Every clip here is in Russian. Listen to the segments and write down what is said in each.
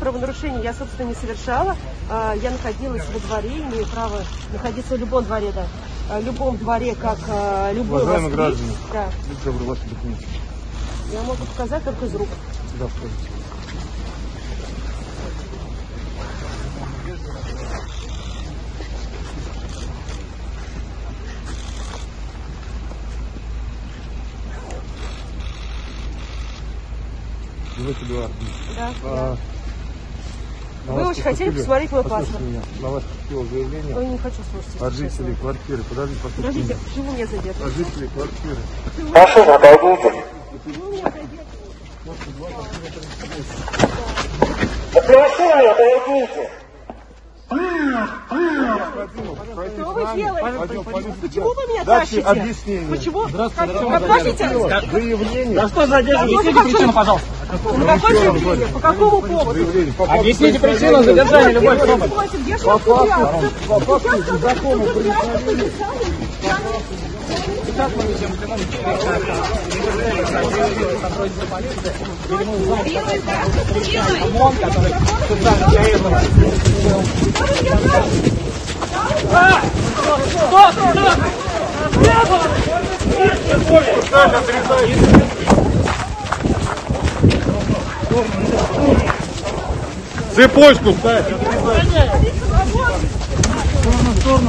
правонарушения я, собственно, не совершала. Я находилась во дворе, имею право находиться в любом дворе, да. В любом дворе, как любой уважаемые граждане, да. Ваши документы. Я могу показать только из рук. Да, входите. Да, да. Вы очень хотели посмотреть мой паспорт. На вас поступило заявление. Ой, не хочу слушать. От жителей квартиры. Подождите, почему меня задерживаете? От жителей квартиры. Машина, отойдите. Почему меня задерживаете? От машины отойдите. Что вы делаете? Почему вы меня Дальше тащите? объяснение. Почему? Подождите. Заявление. За что задерживаете? Объясните причину, пожалуйста. На какой заявление? По какому поводу? Объясните причину задержания любой особы. Где же материал? По факту закону предусмотрено. Сейчас мы несем сотрудницы полиции. ОМОН, который специально для этого. Цепочку ставь. В сторону.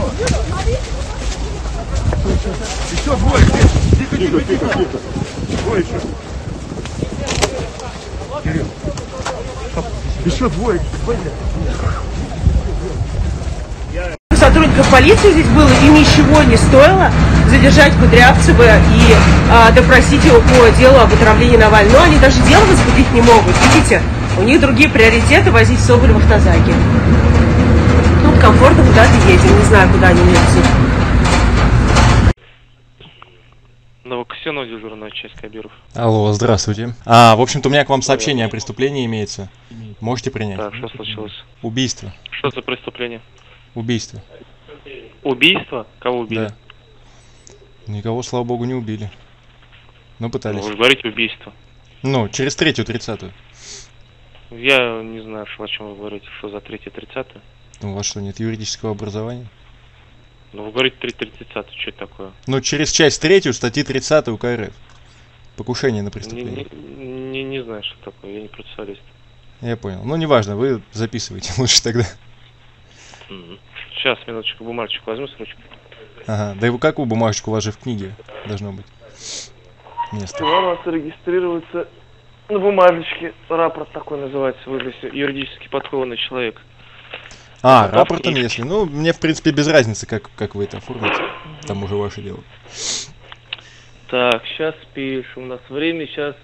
Еще двое. Тихо. Двое еще. Кирилл. Еще двое. Сотрудников полиции здесь было, и ничего не стоило задержать Кудрявцева и допросить его по делу об отравлении Навального. Но они даже дело возбудить не могут. Видите, у них другие приоритеты — возить Соболева в автозаке. Тут комфортно куда-то едем, не знаю, куда они едут. Новокосяно, дежурная часть, Кабиров. Алло, здравствуйте. В общем-то, у меня к вам сообщение о преступлении имеется. Можете принять? Так, что случилось? Убийство. Что за преступление? Убийство. Убийство? Кого убили? Да. Никого, слава богу, не убили. Но пытались. Вы говорите убийство. Ну, через 3-ю, 30-ю. Я не знаю, о чем вы говорите, что за 3-я, 30-я. Ну, у вас что, нет юридического образования? Ну, вы говорите 3-я, 30-я, что это такое? Ну, через часть 3-ю статьи 30 УК РФ. Покушение на преступление. Не знаю, что такое, я не процессуалист. Я понял. Ну, неважно, вы записывайте лучше тогда. Сейчас, минуточку, бумажечку возьму с ручкой. Ага, да и какую бумажечку, у вас же в книге должно быть место. У вас регистрируется на бумажечке, рапорт такой называется, вы юридически подкованный человек. Рапортом если. Ну, мне, в принципе, без разницы, как вы это оформите. Там уже ваше дело. Так, сейчас пишем. У нас время сейчас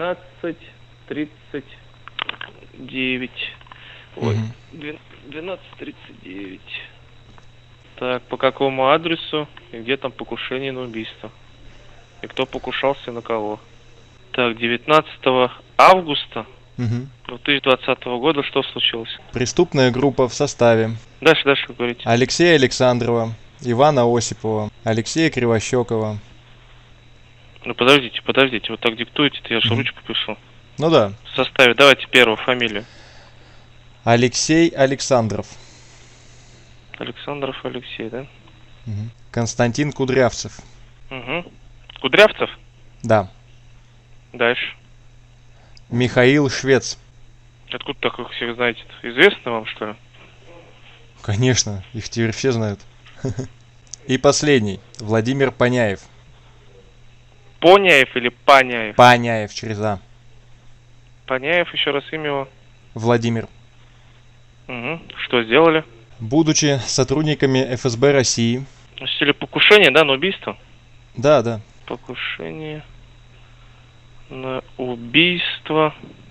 12:39. Ой, 12:39. Так, по какому адресу и где там покушение на убийство? И кто покушался на кого? Так, 19 августа 2020 года что случилось? Преступная группа в составе. Дальше говорите. Алексея Александрова, Ивана Осипова, Алексея Кривощекова. Ну подождите, вот так диктуете, я же ручку пишу. Ну да. В составе, давайте первую фамилию. Алексей Александров. Александров Алексей, да? Константин Кудрявцев. Кудрявцев? Да. Дальше. Михаил Швец. Откуда так вы всех знаете? Известно вам, что ли? Конечно, их теперь все знают. И последний. Владимир Паняев. Поняев или Паняев? Паняев через А. Паняев, еще раз имя его. Владимир. Что сделали? Будучи сотрудниками ФСБ России. Осуществили покушение, да, на убийство? Да. Покушение на убийство.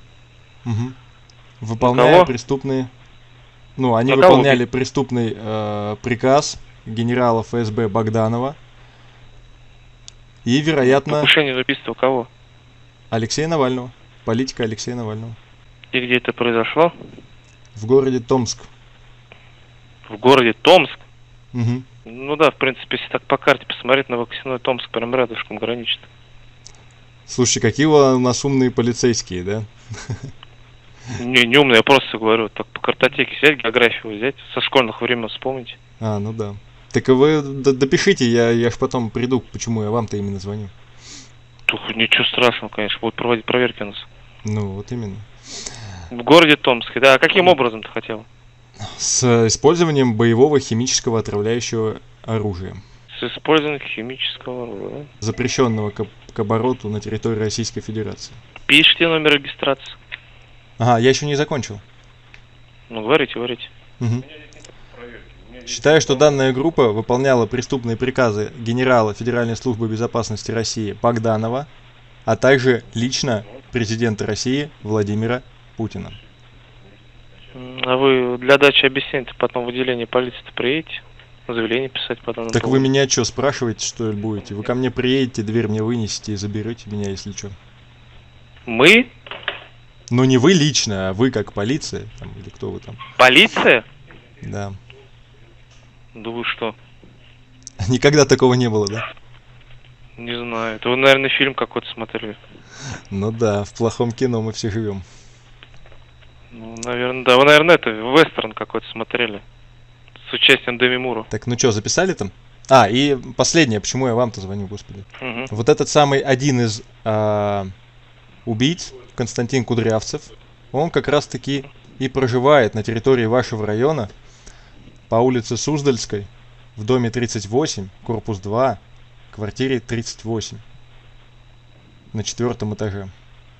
Выполняя преступные... Ну, они выполняли преступный приказ генерала ФСБ Богданова. И, вероятно... Покушение на убийство кого? Алексея Навального. Политика Алексея Навального. И где это произошло? В городе Томск. В городе Томск? Ну да, в принципе, если так по карте посмотреть, Новокосяной Томск прям рядышком граничит. Слушайте, какие у нас умные полицейские, да? Не умный, я просто говорю, так по картотеке взять, географию взять, со школьных времен вспомнить. А, ну да. Так вы допишите, я ж потом приду, почему я вам-то именно звоню. Тух, ничего страшного, конечно, будут проводить проверки у нас. Ну, вот именно. В городе Томске, да. А каким образом ты хотел? С использованием боевого химического отравляющего оружия, С использованием химического оружия, да? запрещенного к обороту на территории Российской Федерации. Пишите номер регистрации. Ага, я еще не закончил. Ну, говорите. Угу. Считаю, что данная группа выполняла преступные приказы генерала Федеральной службы безопасности России Богданова, а также лично президента России Владимира Путина. А вы для дачи объяснений потом в отделение полиции приедете? Заявление писать потом? Так вы меня что, спрашиваете, что ли, будете? Вы ко мне приедете, дверь мне вынесете и заберете меня, если что. Мы? Ну не вы лично, а вы как полиция, там, или кто вы там. Полиция? Да. Да вы что? Никогда такого не было, да? Не знаю. Это вы, наверное, фильм какой-то смотрели. Ну да, в плохом кино мы все живем. Ну, наверное, да. Вы, наверное, это вестерн какой-то смотрели. С участием Деми Мура. Так, ну что, записали там? А, и последнее, почему я вам-то звоню, господи. Угу. Вот этот самый один из убийц, Константин Кудрявцев, он как раз-таки и проживает на территории вашего района по улице Суздальской, в доме 38, корпус 2, квартире 38, на 4-м этаже.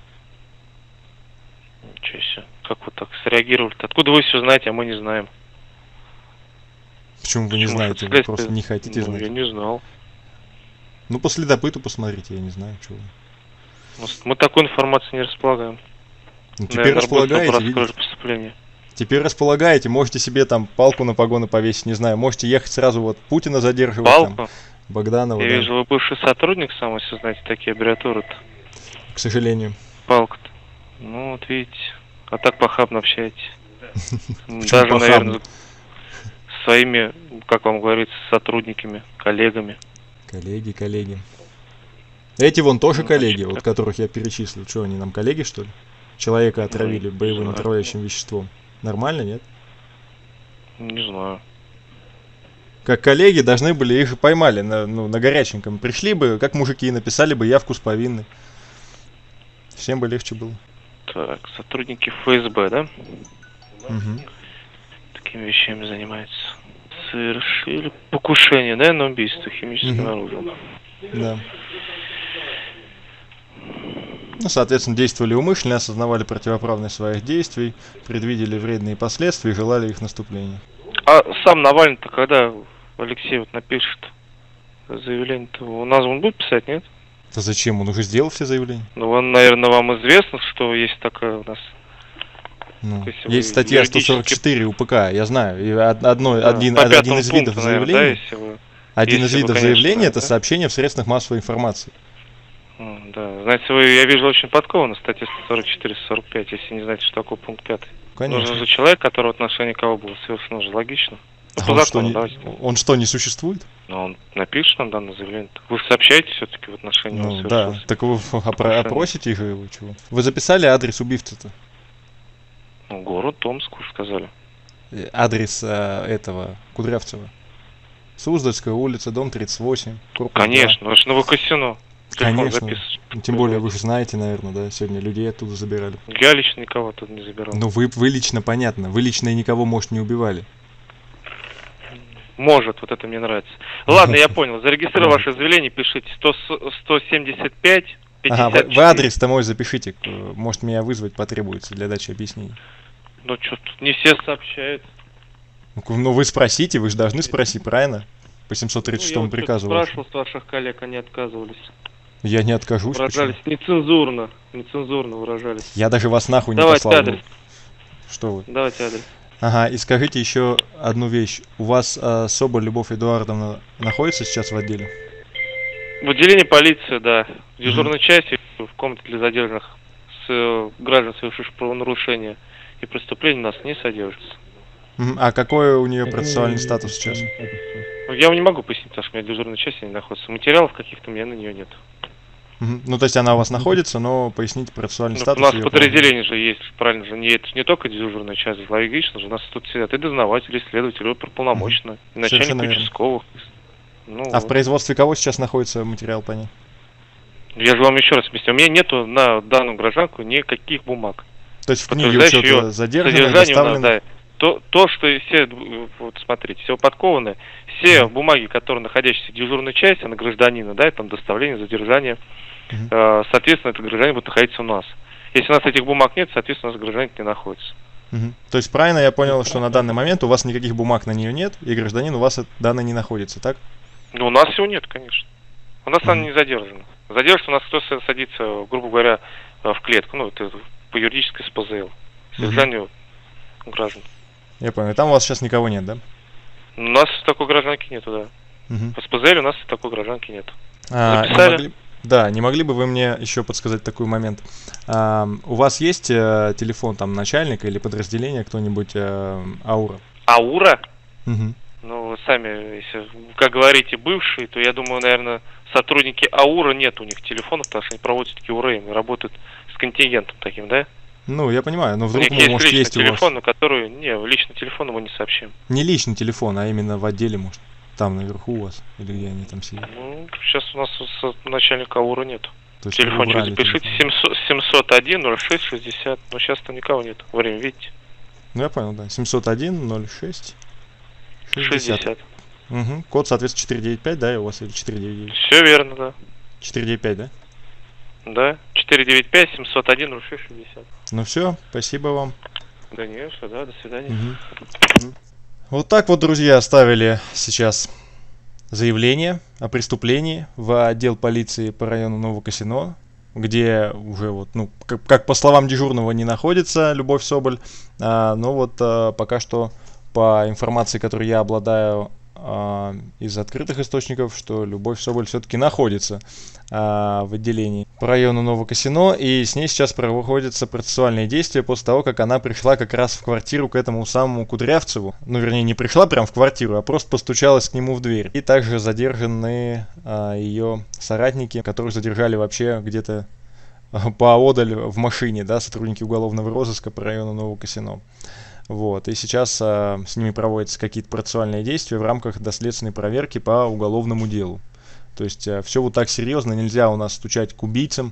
Ничего себе. Как вы так среагировали-то? Откуда вы все знаете, а мы не знаем? Почему вы не знаете? Вы просто не хотите знать. Я не знал. Ну, по следопыту посмотрите, я не знаю, чего. Мы такой информацией не располагаем. Ну, теперь располагаете, видите? Преступление. Теперь располагаете, можете себе там палку на погоны повесить, не знаю, можете ехать сразу вот Путина задерживать, палку? Там, Богданова. Я да. вижу, вы бывший сотрудник сам, если знаете такие аббревиатуры-то. К сожалению. Палка-то. Ну, вот видите, а так похабно общаетесь. Даже, наверное, своими, как вам говорится, сотрудниками, коллегами. Коллеги. Эти вон тоже коллеги, вот которых я перечислил. Что, они нам коллеги, что ли? Человека отравили боевым отравляющим веществом. Нормально, нет? Не знаю. Как коллеги должны были, их же поймали на горяченьком. Пришли бы, как мужики, написали бы явку с повинной. Всем бы легче было. Так, сотрудники ФСБ, да? Угу. Такими вещами занимаются. Совершили покушение, да, на убийство химическим оружием. Да. Ну, соответственно, действовали умышленно, осознавали противоправность своих действий, предвидели вредные последствия и желали их наступления. А сам Навальный-то когда, Алексей, вот напишет заявление-то, у нас он будет писать, нет? Да зачем? Он уже сделал все заявления. Ну, наверное, вам известно, что есть такая у нас... Ну, есть статья 144 УПК, я знаю. И один из видов заявления... Один из видов заявления это сообщение в средствах массовой информации. Да, знаете, я вижу, очень подкованы в статье 144-45, если не знаете, что такое пункт 5. Конечно. Нужен же человек, которого отношение кого было совершено, уже логично. Он что, не существует? Ну, он напишет нам данное заявление. Вы сообщаете все-таки в отношении его совершенства? Да, так вы опросите их его чего? Вы записали адрес убийцы-то? Ну, город Томск, уже сказали. Адрес этого Кудрявцева? Суздальская улица, дом 38, корпус 2. Конечно, ваше Новокосино. Конечно. Тем более вы же знаете, наверное, да, сегодня людей оттуда забирали. Я лично никого тут не забирал. Ну вы лично, понятно. Вы лично и никого, может, не убивали. Может, вот это мне нравится. Ладно, я понял. Зарегистрирую ваше заявление, пишите 175 54. Ага, вы адрес-то мой запишите. Может, меня вызвать потребуется для дачи объяснений. Ну что, тут не все сообщают. Ну вы спросите, вы же должны спросить, правильно? По 736 приказу. Я спрашивал с ваших коллег, они отказывались. Я не откажусь. Выражались нецензурно выражались. Я даже вас нахуй не послал. Давайте адрес. Что вы? Давайте адрес. Ага, и скажите еще одну вещь. У вас Соболь Любовь Эдуардовна находится сейчас в отделе? В отделении полиции, да. В дежурной части, в комнате для задержанных с граждан, совершивших правонарушения и преступления, нас не содержится. А какой у нее процессуальный статус сейчас? Я вам не могу пояснить, потому что у меня в дежурной части не находится. Материалов каких-то у меня на нее нет. Ну, то есть она у вас находится, но поясните процессуальный статус. У нас её подразделение же есть, правильно же, это не только дежурная часть, логично же, у нас тут сидят и дознаватели, и следователи, оперуполномоченные, и Совершенно начальник верно. участковых. Ну, А в производстве кого сейчас находится материал по ней? я же вам еще раз объясню, у меня нету на данную гражданку никаких бумаг. То есть в книге Подтверждающих учета её задержанных, содержание у нас, доставленных... да. То, что все, вот смотрите, все подкованные, все бумаги, которые находящиеся в дежурной части на гражданина, да, там доставление, задержание, соответственно, этот гражданин будет находиться у нас. Если у нас этих бумаг нет, соответственно, у нас гражданин не находится. То есть правильно я понял, что на данный момент у вас никаких бумаг на нее нет, и гражданин у вас данный не находится, так? Ну, у нас всего нет, конечно. У нас она не задержана. Задержится у нас кто садится, грубо говоря, в клетку, ну, это по юридической СПЗЛ, содержанию граждан. Я понял. И там у вас сейчас никого нет, да? У нас такой гражданки нету, да. В СПЗЛ у нас такой гражданки нет. Записали? Не могли бы вы мне еще подсказать такой момент? У вас есть телефон там начальника или подразделения кто-нибудь АУРа? АУРа? Ну, вы сами, если, как говорите, бывшие, то я думаю, наверное, сотрудники АУРа нет у них телефонов, потому что они проводят все-таки УРМ и работают с контингентом таким, да? Ну, я понимаю, но вдруг, у них есть может, личный есть телефон, у вас... на который... Не, личный телефон мы не сообщим. Не личный телефон, а именно в отделе, может, там наверху у вас, или где они там сидят? Ну, сейчас у нас начальника АУРа нет. Телефончик запишите, 701 06 60, но сейчас там никого нет, время видите? Ну, я понял, да, 701 06 60. Код, соответственно, 495, да, и у вас или 499? Все верно, да. 495, да? Да, 495 701 06 60. Ну все, спасибо вам. Конечно, да, до свидания. Вот так вот, друзья, оставили сейчас заявление о преступлении в отдел полиции по району Новокосино, где уже вот, ну, как по словам дежурного, не находится Любовь Соболь, но вот пока что по информации, которой я обладаю из открытых источников, что Любовь Соболь все-таки находится в отделении по району Новокосино, и с ней сейчас проводятся процессуальные действия после того, как она пришла как раз в квартиру к этому самому Кудрявцеву. Ну, вернее, не пришла прям в квартиру, а просто постучалась к нему в дверь. И также задержаны ее соратники, которых задержали вообще где-то поодаль в машине, да, сотрудники уголовного розыска по району Новокосино. Вот, и сейчас с ними проводятся какие-то процессуальные действия в рамках доследственной проверки по уголовному делу. То есть все вот так серьезно, нельзя у нас стучать к убийцам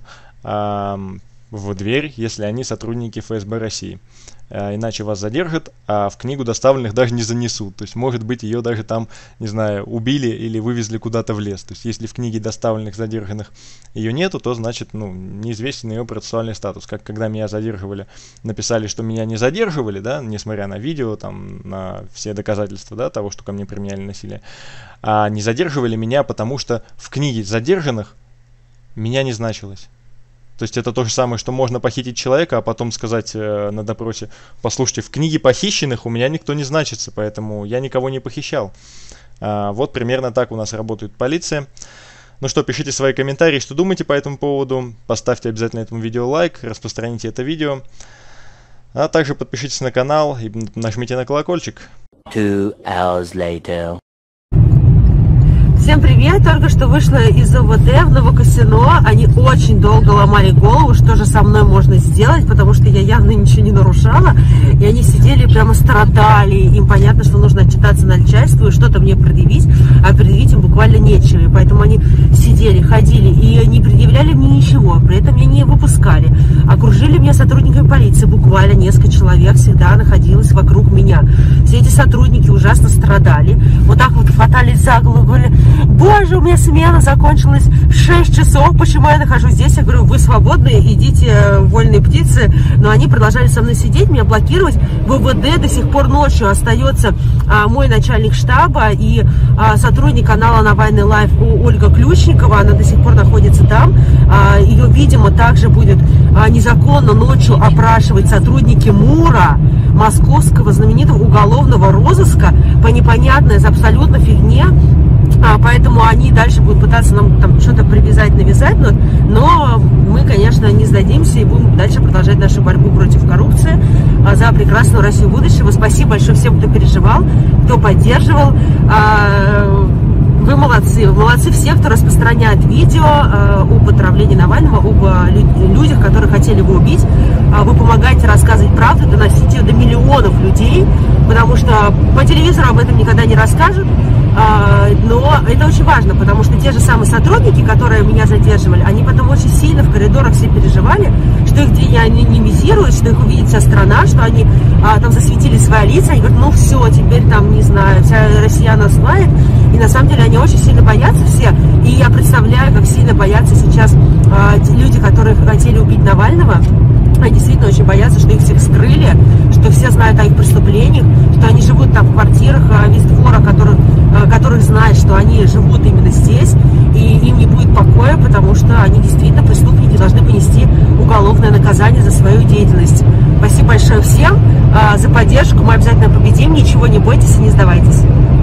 в дверь, если они сотрудники ФСБ России. Иначе вас задержат, а в книгу доставленных даже не занесут. То есть, может быть, ее даже там, не знаю, убили или вывезли куда-то в лес. То есть, если в книге доставленных задержанных ее нету, то, значит, ну, неизвестен ее процессуальный статус. Как когда меня задерживали, написали, что меня не задерживали, да, несмотря на видео, там, на все доказательства, да, того, что ко мне применяли насилие. А не задерживали меня, потому что в книге задержанных меня не значилось. То есть это то же самое, что можно похитить человека, а потом сказать на допросе: послушайте, в книге похищенных у меня никто не значится, поэтому я никого не похищал. Вот примерно так у нас работает полиция. Ну что, пишите свои комментарии, что думаете по этому поводу. Поставьте обязательно этому видео лайк, распространите это видео. А также подпишитесь на канал и нажмите на колокольчик. 2 hours later. Всем привет! Только что вышла из ОВД в Новокосино. Они очень долго ломали голову, что же со мной можно сделать, потому что я явно ничего не нарушала. И они сидели, прямо страдали. Им понятно, что нужно отчитаться начальству и что-то мне предъявить, а предъявить им буквально нечего. И поэтому они сидели, ходили и не предъявляли мне ничего. При этом меня не выпускали. Окружили меня сотрудниками полиции. Буквально несколько человек всегда находилось вокруг меня. Все эти сотрудники ужасно страдали. Вот так вот хватались за голову, говорили: боже, у меня смена закончилась в 6 часов, почему я нахожусь здесь? Я говорю: вы свободны, идите, вольные птицы. Но они продолжали со мной сидеть, меня блокировать. В ВВД до сих пор ночью остается мой начальник штаба и сотрудник канала Навальный Лайв Ольга Ключникова. Она до сих пор находится там. Ее, видимо, также будет незаконно ночью опрашивать сотрудники МУРа, московского знаменитого уголовного розыска, по непонятной абсолютно фигне. Поэтому они дальше будут пытаться нам там что-то привязать, навязать, но мы, конечно, не сдадимся и будем дальше продолжать нашу борьбу против коррупции за прекрасную Россию будущего. Спасибо большое всем, кто переживал, кто поддерживал. Вы молодцы все, кто распространяет видео об отравлении Навального, об людях, которые хотели его убить. Вы помогаете рассказывать правду, доносить ее до миллионов людей, потому что по телевизору об этом никогда не расскажут. Но это очень важно, потому что те же самые сотрудники, которые меня задерживали, они потом очень сильно в коридорах все переживали, что их две анонимизируют, что их увидит вся страна, что они там засветили свои лица, они говорят, ну все, теперь там, не знаю, вся Россия нас знает. И на самом деле они очень сильно боятся все. И я представляю, как сильно боятся сейчас люди, которые хотели убить Навального. Они действительно очень боятся, что их всех скрыли, что все знают о их преступлениях, что они живут там в квартирах, весь двор, которых знает, что они живут именно здесь, и им не будет покоя, потому что они действительно преступники, должны понести уголовное наказание за свою деятельность. Спасибо большое всем за поддержку, мы обязательно победим, ничего не бойтесь и не сдавайтесь.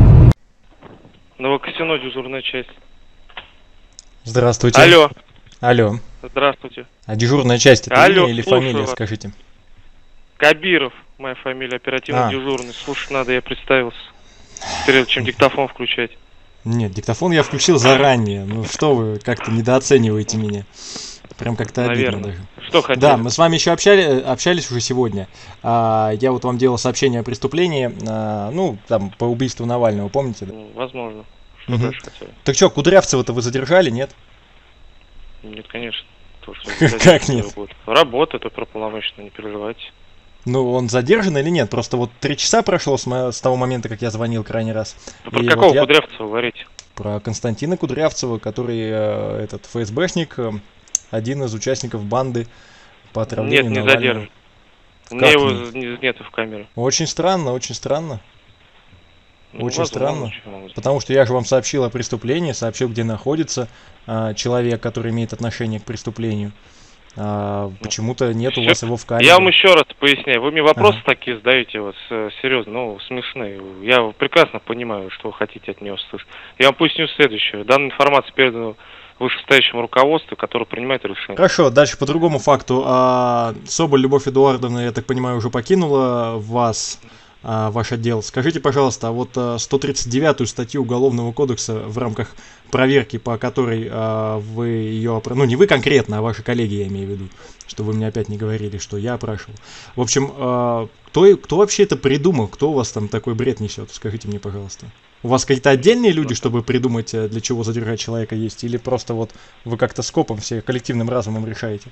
Новокостяной, дежурная часть. Здравствуйте. Алло. Алло. Здравствуйте. А дежурная часть это Алло, имя или слушаю фамилия, вас. скажите? Кабиров, моя фамилия, оперативно дежурный. Слушать надо, я представился. Перед чем диктофон включать. Нет, диктофон я включил заранее. Ну что вы как-то недооцениваете меня. Прям как-то обидно даже. Что хотели? Да, мы с вами еще общались уже сегодня. Я вот вам делал сообщение о преступлении, ну, там, по убийству Навального, помните? Да? Возможно. Что дальше хотели? Так что, Кудрявцева-то вы задержали, нет? Нет, конечно. То, что Как нет? Работа, это прополномоченно, не переживайте. Ну, он задержан или нет? Просто вот 3 часа прошло с того момента, как я звонил крайний раз. Про какого вот Кудрявцева говорите? Про Константина Кудрявцева, который этот ФСБшник, один из участников банды по отравлению Навального. Навального. Нет, не задержан. У меня его нет в камере. Очень странно, очень странно. Ну, очень странно. Потому что я же вам сообщил о преступлении, сообщил, где находится человек, который имеет отношение к преступлению. Почему-то нет у вас его в камере. Я вам еще раз поясняю. Вы мне вопросы такие задаете, вот, серьезно, ну, смешные. Я прекрасно понимаю, что вы хотите от меня услышать. Я вам поясню следующее. Данная информация передана вышестоящему руководству, которое принимает решение. Хорошо, дальше по другому факту. Соболь Любовь Эдуардовна, я так понимаю, уже покинула вас, ваш отдел. Скажите, пожалуйста, а вот 139-ю статью Уголовного кодекса, в рамках проверки, по которой вы ее... Ну, не вы конкретно, а ваши коллеги, я имею в виду, что вы мне опять не говорили, что я опрашивал. В общем, кто вообще это придумал? Кто у вас там такой бред несет? Скажите мне, пожалуйста. У вас какие-то отдельные люди, чтобы придумать, для чего задержать человека есть? Или просто вот вы как-то скопом все коллективным разумом решаете?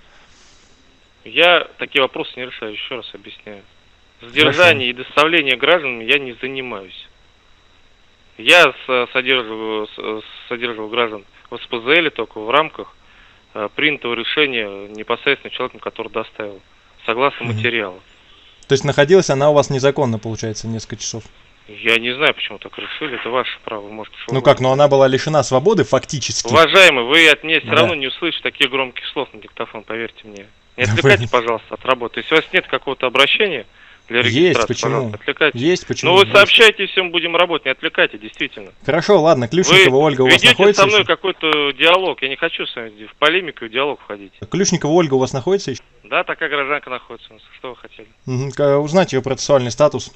Я такие вопросы не решаю, еще раз объясняю. Задержание и доставление граждан я не занимаюсь. Я содерживаю граждан в СПЗЛ только в рамках принятого решения непосредственно человеком, который доставил, согласно материалу. То есть находилась она у вас незаконно, получается, несколько часов? Я не знаю, почему так решили, это ваше право, вы можете... Ну как, но она была лишена свободы фактически. Уважаемый, вы от меня все равно не услышите таких громких слов на диктофон, поверьте мне. Не отвлекайте, пожалуйста, от работы. Если у вас нет какого-то обращения для регистрации, есть, почему? Отвлекайтесь. Есть, почему? Ну вы сообщайте, все мы будем работать, не отвлекайте, действительно. Хорошо, ладно, Ключникова Ольга у вас находится? Вы ведете со мной какой-то диалог, я не хочу с вами в полемику и диалог входить. Ключникова Ольга у вас находится еще? Да, такая гражданка находится у нас, что вы хотели? Узнать ее процессуальный статус.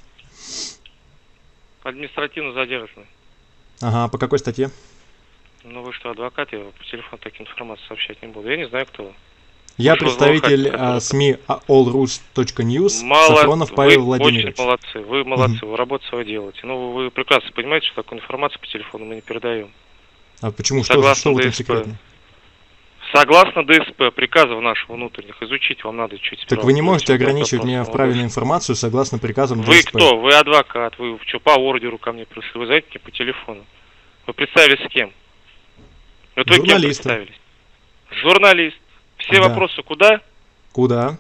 Административно задержанный. Ага, по какой статье? Ну вы что, адвокат, я по телефону такие информации сообщать не буду. Я не знаю, кто вы. Я представитель СМИ allrus.news, Сафронов Павел Владимирович. Очень молодцы, вы молодцы, вы работу свою делаете. Ну вы прекрасно понимаете, что такую информацию по телефону мы не передаем. А почему? Что в этом секретно? Согласно ДСП, приказов наших внутренних, изучить вам надо чуть. Так вы не можете ограничивать меня в правильной информацию согласно приказам ДСП. Вы кто? Вы адвокат, вы что, по ордеру ко мне пришли, вы зовите мне по телефону. Вы представились с кем? Вот вы кем представились? Журналист. Все вопросы куда? Куда?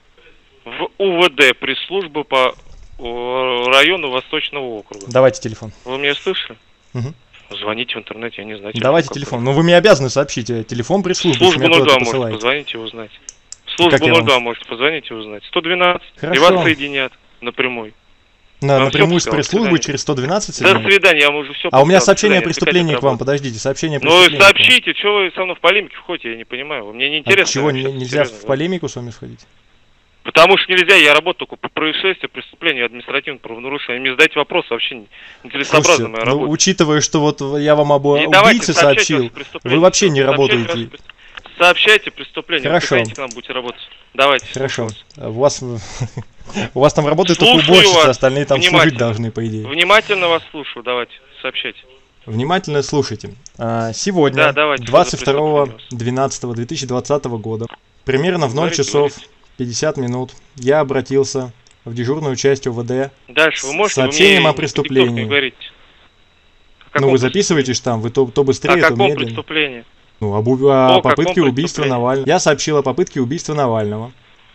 В УВД, пресс-службу по району Восточного округа. Давайте телефон. Вы меня слышали? Угу. Звоните в интернете, я не знаю. Давайте телефон. Но вы мне обязаны сообщить телефон пресс-службы. Службу 02 можете позвонить и узнать. Службу 02 можете позвонить и узнать. 112. И вас соединят напрямую. Напрямую с пресс-службы через 112? До свидания, я вам уже все. А у меня сообщение о преступлении к вам, подождите, сообщение о преступлении. Ну сообщите, что вы со мной в полемике входите, я не понимаю. Мне не интересно. Чего нельзя в полемику с вами сходить? Потому что нельзя, я работаю только по происшествию, преступлению, административному правонарушению. Мне задать вопрос вообще нецелесообразно моя работа. Учитывая, что вот я вам об убийце сообщил, вы вообще не работаете. Сообщайте преступление, Хорошо. приходите к нам, будете работать. Давайте. Хорошо. У вас там работает только уборщица, остальные там служить должны, по идее. Внимательно вас слушаю, давайте, сообщайте. Внимательно слушайте. Сегодня, 22.12.2020 года, примерно в 0 часов 50 минут, я обратился в дежурную часть УВД Дальше вы можете, с сообщением вы о преступлении. Ну вы записываетесь там, вы то быстрее, то медленнее. Преступлении? Ну, о попытке убийства Навального. Я сообщил о попытке убийства Навального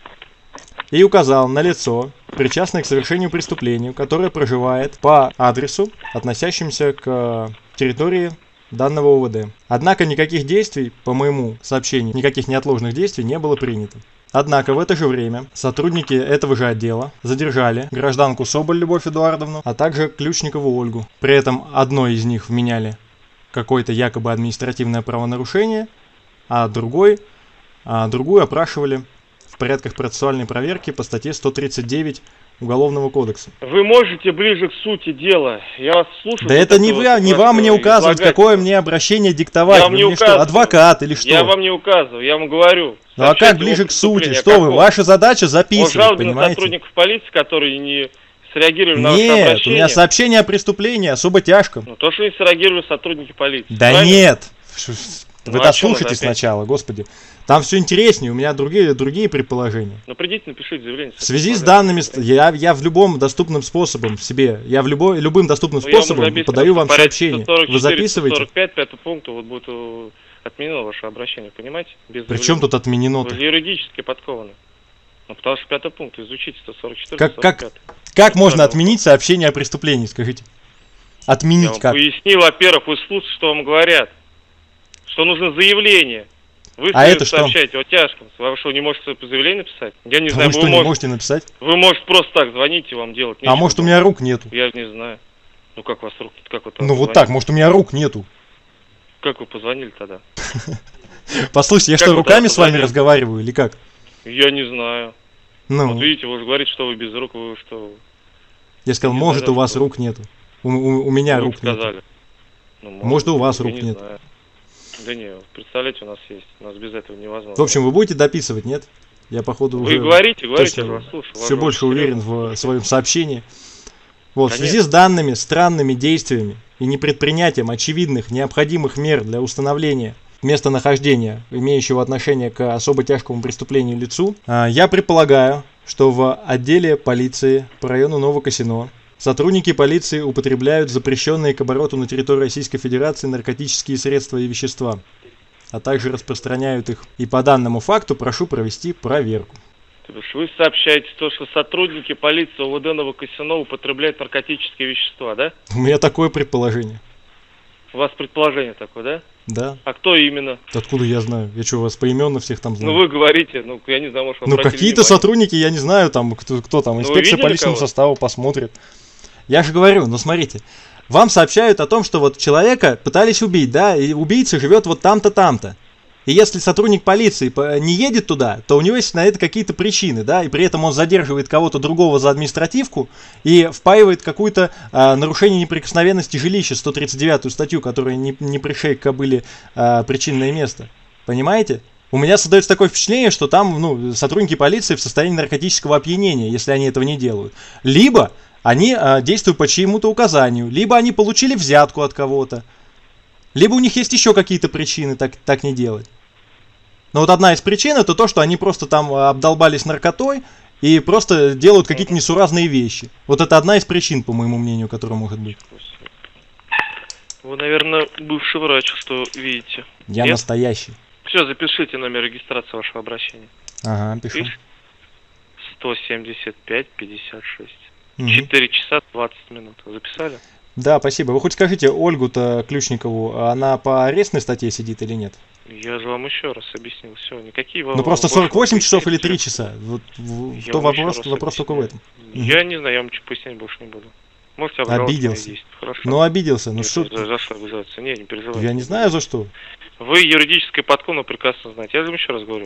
и указал на лицо, причастное к совершению преступления, которое проживает по адресу, относящемуся к территории данного УВД. Однако никаких действий, по моему сообщению, никаких неотложных действий не было принято. Однако в это же время сотрудники этого же отдела задержали гражданку Соболь Любовь Эдуардовну, а также Ключникову Ольгу. При этом одной из них вменяли какое-то якобы административное правонарушение, а другую опрашивали в порядках процессуальной проверки по статье 139 Уголовного кодекса. Вы можете ближе к сути дела. Я вас слушаю. Да это не вам мне указывать, какое мне обращение диктовать. Я вам не мне что, адвокат или что? Я вам не указываю, я вам говорю. Ну а как ближе к сути? Что вы? Ваша задача записывать, понимаете? Сотрудников полиции, которые не среагировали на ваше обращение. Нет, у меня сообщение о преступлении особо тяжком. Ну то, что не среагировали сотрудники полиции. Да правильно? Нет. Вы дослушайте сначала, господи. Там все интереснее, у меня другие предположения. Ну придите, напишите заявление. В связи с данными, я в любом доступным способом любым доступным способом подаю вам сообщение. Вы записываете? 45, 5 пункт, вот будет отменено ваше обращение, понимаете? При чем тут отменено-то? Вы юридически подкованы. Ну потому что 5 пункт, изучите 144, 145. Как можно отменить сообщение о преступлении, скажите? Отменить как? Я вам пояснил, во-первых, вы слушайте, что вам говорят. Что нужно заявление. Вы это сообщаете что? О тяжком. Вы что, не можете заявление написать? Я не Вы знаю, что, не можете написать? Вы можете просто так звонить и вам делать нечего. А может у меня рук нету? Я не знаю. Ну как у вас рук? Как вы ну вот так, может у меня рук нету. Как вы позвонили тогда? Послушайте, я что, руками с вами разговариваю или как? Я не знаю. Ну. Вот видите, вы же говорите, что вы без рук, вы что... Я сказал, может у вас рук нету. У меня рук нету. Может у вас рук нет. Да не, представляете, у нас есть. У нас без этого невозможно. В общем, вы будете дописывать, нет? Я, походу, уже... Вы говорите, я вас слушаю. Все больше уверен в своем сообщении. Вот, в связи с данными странными действиями и непредпринятием очевидных необходимых мер для установления местонахождения, имеющего отношение к особо тяжкому преступлению лицу, я предполагаю, что в отделе полиции по району Новокосино сотрудники полиции употребляют запрещенные к обороту на территории Российской Федерации наркотические средства и вещества, а также распространяют их. И по данному факту прошу провести проверку. Вы сообщаете то, что сотрудники полиции УВД Новокосино употребляют наркотические вещества, да? У меня такое предположение. У вас предположение такое, да? Да. А кто именно? Откуда я знаю? Я что, вас поименно всех там знаю? Ну вы говорите, ну я не знаю, может вы обратили какие-то внимание. Сотрудники, я не знаю, там кто там, инспекция по личному составу посмотрит. Я же говорю, ну смотрите, вам сообщают о том, что вот человека пытались убить, да, и убийца живет вот там-то, там-то. И если сотрудник полиции не едет туда, то у него есть на это какие-то причины, да, и при этом он задерживает кого-то другого за административку и впаивает какое-то нарушение неприкосновенности жилища, 139-ю статью, которая не пришей к кобыле причинное место. Понимаете? У меня создается такое впечатление, что там сотрудники полиции в состоянии наркотического опьянения, если они этого не делают. Либо они действуют по чьему-то указанию, либо они получили взятку от кого-то, либо у них есть еще какие-то причины так не делать. Но вот одна из причин это то, что они просто там обдолбались наркотой и просто делают какие-то несуразные вещи. Вот это одна из причин, по моему мнению, которая может быть. Вы, наверное, бывший врач, что видите. Я настоящий. Все, запишите номер регистрации вашего обращения. Ага, пишу. 175-56. 4 часа 20 минут. Записали? Да, спасибо. Вы хоть скажите, Ольгу-то Ключникову, она по арестной статье сидит или нет? Я же вам еще раз объяснил. Все, никакие вопросы. Ну просто 48 часов или 3 часа? Вот то вопрос только в этом. Я не знаю, я вам ничего пояснять больше не буду. Можете обиделся. Ну обиделся. Ну что? За что обижаться? Не переживайте. Я не знаю за что. Вы юридическое подкоп прекрасно знаете. Я же вам еще раз говорю.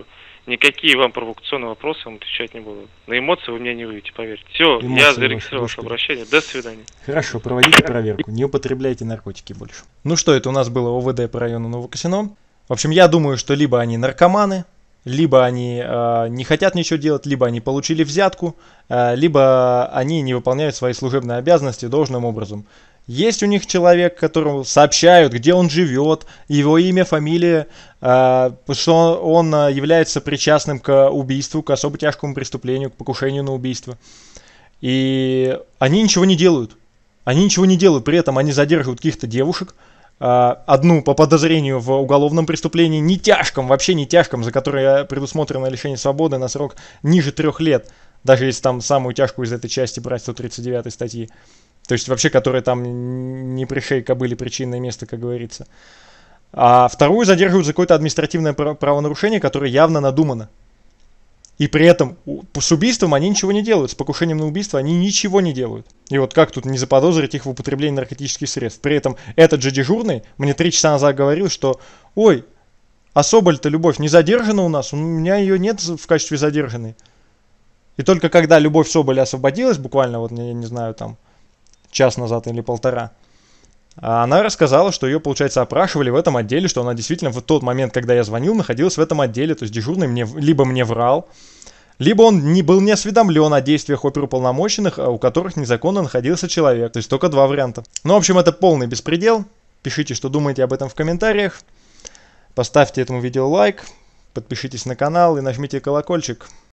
Никакие вам провокационные вопросы вам отвечать не буду. На эмоции вы меня не выйдете, поверьте. Все, Эмоции я зарегистрировал ваши, ваше обращение. До свидания. Хорошо, проводите проверку. Не употребляйте наркотики больше. Ну что, это у нас было ОВД по району Новокосино. В общем, я думаю, что либо они наркоманы, либо они не хотят ничего делать, либо они получили взятку, либо они не выполняют свои служебные обязанности должным образом. Есть у них человек, которому сообщают, где он живет, его имя, фамилия, что он является причастным к убийству, к особо тяжкому преступлению, к покушению на убийство. И они ничего не делают. Они ничего не делают, при этом они задерживают каких-то девушек, одну по подозрению в уголовном преступлении, не тяжком, вообще не тяжком, за которое предусмотрено лишение свободы на срок ниже 3 лет, даже если там самую тяжкую из этой части брать 139 статьи. То есть вообще, которая там не при шее кобыле причинное место, как говорится. А вторую задерживают за какое-то административное правонарушение, которое явно надумано. И при этом с убийством они ничего не делают, с покушением на убийство они ничего не делают. И вот как тут не заподозрить их в употреблении наркотических средств? При этом этот же дежурный мне 3 часа назад говорил, что «Ой, а Соболь-то, Любовь, не задержана у нас, у меня ее нет в качестве задержанной». И только когда Любовь Соболь освободилась, буквально вот, я не знаю, там, час назад или полтора, она рассказала, что ее, получается, опрашивали в этом отделе, что она действительно в тот момент, когда я звонил, находилась в этом отделе. То есть дежурный либо мне врал, либо он не был не осведомлен о действиях оперуполномоченных, у которых незаконно находился человек. То есть только 2 варианта. Ну, в общем, это полный беспредел. Пишите, что думаете об этом в комментариях. Поставьте этому видео лайк, подпишитесь на канал и нажмите колокольчик.